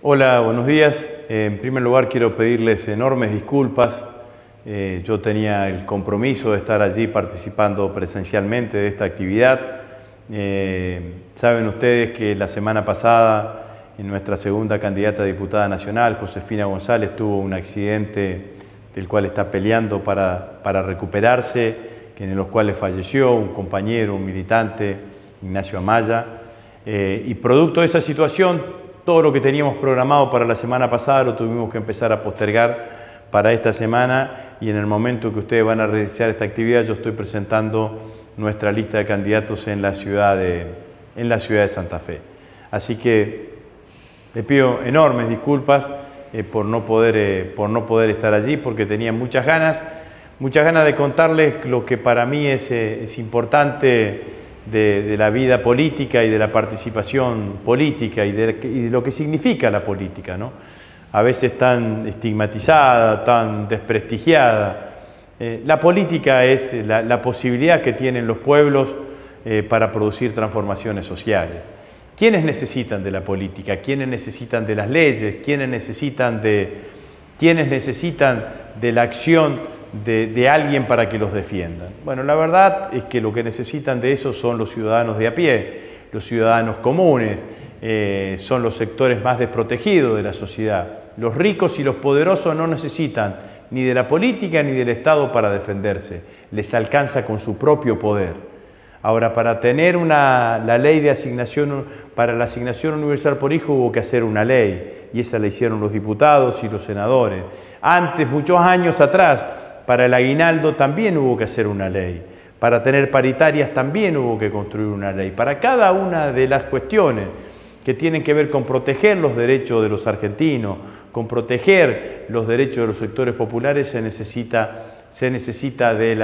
Hola, buenos días. En primer lugar quiero pedirles enormes disculpas. Yo tenía el compromiso de estar allí participando presencialmente de esta actividad. Saben ustedes que la semana pasada nuestra segunda candidata a diputada nacional, Josefina González, tuvo un accidente del cual está peleando para recuperarse, en los cuales falleció un compañero, un militante, Ignacio Amaya. Y producto de esa situación, todo lo que teníamos programado para la semana pasada lo tuvimos que empezar a postergar para esta semana, y en el momento que ustedes van a realizar esta actividad yo estoy presentando nuestra lista de candidatos en la ciudad de Santa Fe. Así que les pido enormes disculpas por no poder estar allí, porque tenía muchas ganas de contarles lo que para mí es importante de la vida política y de la participación política y de lo que significa la política, ¿no? A veces tan estigmatizada, tan desprestigiada. La política es la posibilidad que tienen los pueblos para producir transformaciones sociales. ¿Quiénes necesitan de la política? ¿Quiénes necesitan de las leyes? ¿Quiénes necesitan de la acción de alguien para que los defiendan? Bueno, la verdad es que lo que necesitan de eso son los ciudadanos de a pie, los ciudadanos comunes, son los sectores más desprotegidos de la sociedad. Los ricos y los poderosos no necesitan ni de la política ni del Estado para defenderse, les alcanza con su propio poder. Ahora, para tener la ley de asignación, para la asignación universal por hijo hubo que hacer una ley, y esa la hicieron los diputados y los senadores. Antes, muchos años atrás, para el aguinaldo también hubo que hacer una ley. Para tener paritarias también hubo que construir una ley. Para cada una de las cuestiones que tienen que ver con proteger los derechos de los argentinos, con proteger los derechos de los sectores populares, se necesita de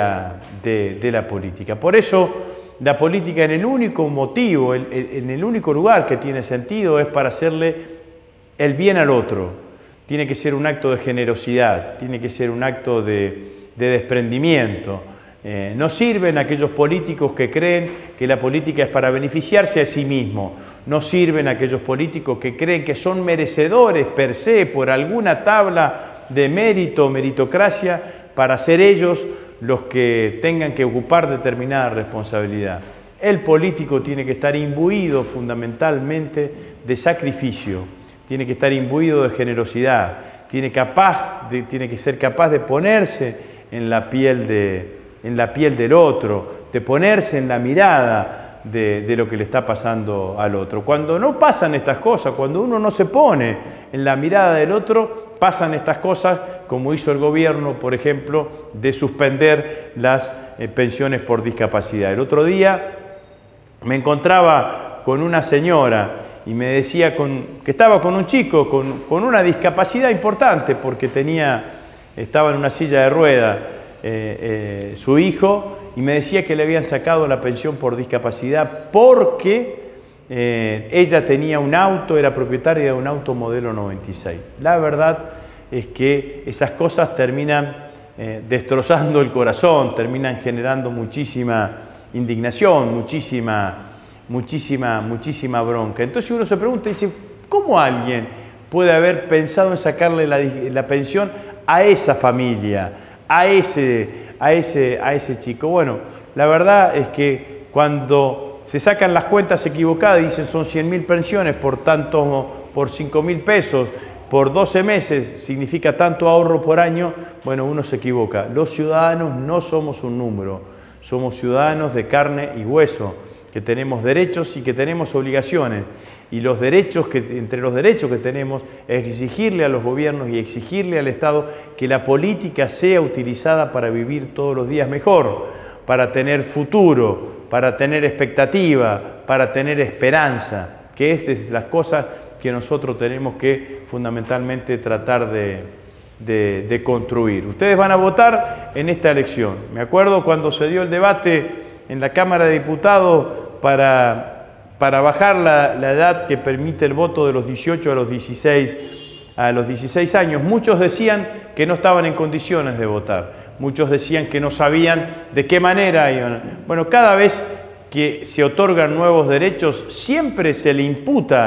la política. Por eso, la política en el único motivo, en el único lugar que tiene sentido es para hacerle el bien al otro. Tiene que ser un acto de generosidad, tiene que ser un acto de desprendimiento. No sirven aquellos políticos que creen que la política es para beneficiarse a sí mismo. No sirven aquellos políticos que creen que son merecedores per se por alguna tabla de mérito o meritocracia para ser ellos los que tengan que ocupar determinada responsabilidad. El político tiene que estar imbuido fundamentalmente de sacrificio, tiene que estar imbuido de generosidad, tiene que ser capaz de ponerse en la piel del otro, de ponerse en la mirada de lo que le está pasando al otro. Cuando no pasan estas cosas, cuando uno no se pone en la mirada del otro, pasan estas cosas como hizo el gobierno, por ejemplo, de suspender las pensiones por discapacidad. El otro día me encontraba con una señora y me decía que estaba con un chico con una discapacidad importante, porque estaba en una silla de ruedas su hijo, y me decía que le habían sacado la pensión por discapacidad porque ella tenía un auto, era propietaria de un auto modelo 96. La verdad es que esas cosas terminan destrozando el corazón, terminan generando muchísima indignación, muchísima bronca. Entonces uno se pregunta y dice, ¿cómo alguien puede haber pensado en sacarle la pensión a esa familia, a ese chico? Bueno, la verdad es que cuando se sacan las cuentas equivocadas y dicen son 100.000 pensiones por 5.000 pesos, por 12 meses significa tanto ahorro por año, bueno, uno se equivoca. Los ciudadanos no somos un número, somos ciudadanos de carne y hueso, que tenemos derechos y que tenemos obligaciones. Y entre los derechos que tenemos es exigirle a los gobiernos y exigirle al Estado que la política sea utilizada para vivir todos los días mejor, para tener futuro, para tener expectativa, para tener esperanza, que es de las cosas que nosotros tenemos que fundamentalmente tratar de construir. Ustedes van a votar en esta elección. Me acuerdo cuando se dio el debate en la Cámara de Diputados para bajar la edad que permite el voto de los 18 a los 16 años. Muchos decían que no estaban en condiciones de votar. Muchos decían que no sabían de qué manera iban. Bueno, cada vez que se otorgan nuevos derechos, siempre se le imputa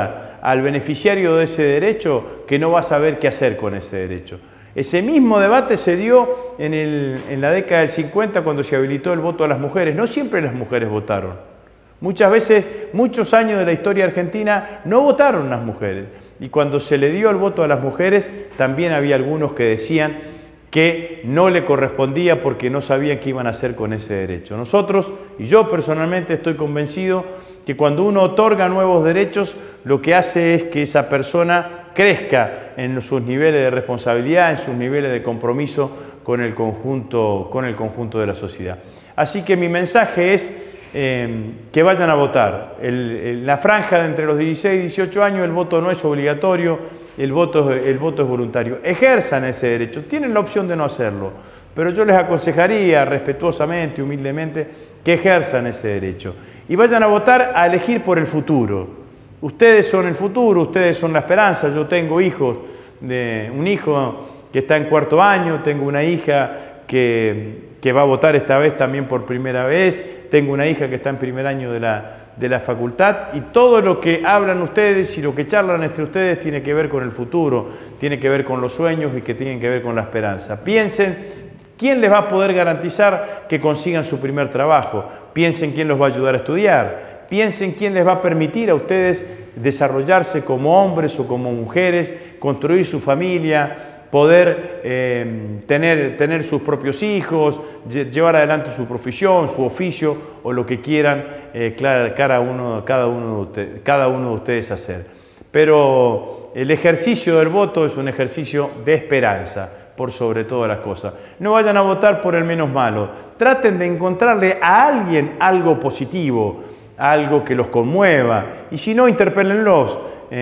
al beneficiario de ese derecho que no va a saber qué hacer con ese derecho. Ese mismo debate se dio en la década del 50 cuando se habilitó el voto a las mujeres. No siempre las mujeres votaron. Muchas veces, muchos años de la historia argentina no votaron las mujeres. Y cuando se le dio el voto a las mujeres, también había algunos que decían que no le correspondía porque no sabían qué iban a hacer con ese derecho. Nosotros, y yo personalmente estoy convencido que cuando uno otorga nuevos derechos, lo que hace es que esa persona crezca en sus niveles de responsabilidad, en sus niveles de compromiso con el conjunto de la sociedad. Así que mi mensaje es que vayan a votar. La franja de entre los 16 y 18 años el voto no es obligatorio, el voto es voluntario. Ejerzan ese derecho, tienen la opción de no hacerlo, pero yo les aconsejaría respetuosamente, humildemente, que ejerzan ese derecho. Y vayan a votar a elegir por el futuro. Ustedes son el futuro, ustedes son la esperanza. Yo tengo hijos, un hijo que está en 4º año, tengo una hija que va a votar esta vez también por primera vez, tengo una hija que está en primer año de la facultad, y todo lo que hablan ustedes y lo que charlan entre ustedes tiene que ver con el futuro, tiene que ver con los sueños y que tienen que ver con la esperanza. Piensen quién les va a poder garantizar que consigan su primer trabajo, piensen quién los va a ayudar a estudiar, piensen quién les va a permitir a ustedes desarrollarse como hombres o como mujeres, construir su familia, poder tener sus propios hijos, llevar adelante su profesión, su oficio o lo que quieran cada uno de ustedes hacer. Pero el ejercicio del voto es un ejercicio de esperanza, por sobre todas las cosas. No vayan a votar por el menos malo, traten de encontrarle a alguien algo positivo, algo que los conmueva, y si no, interpélenlos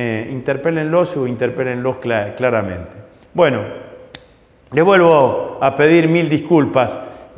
o interpélenlos claramente. Bueno, les vuelvo a pedir 1000 disculpas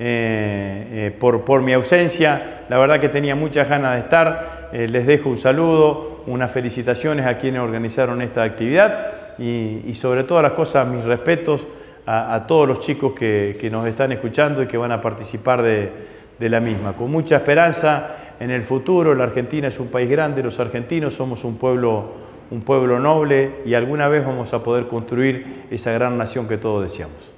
por mi ausencia. La verdad que tenía muchas ganas de estar. Les dejo un saludo, unas felicitaciones a quienes organizaron esta actividad y sobre todas las cosas mis respetos a todos los chicos que nos están escuchando y que van a participar de la misma. Con mucha esperanza en el futuro. La Argentina es un país grande, los argentinos somos un pueblo noble y alguna vez vamos a poder construir esa gran nación que todos deseamos.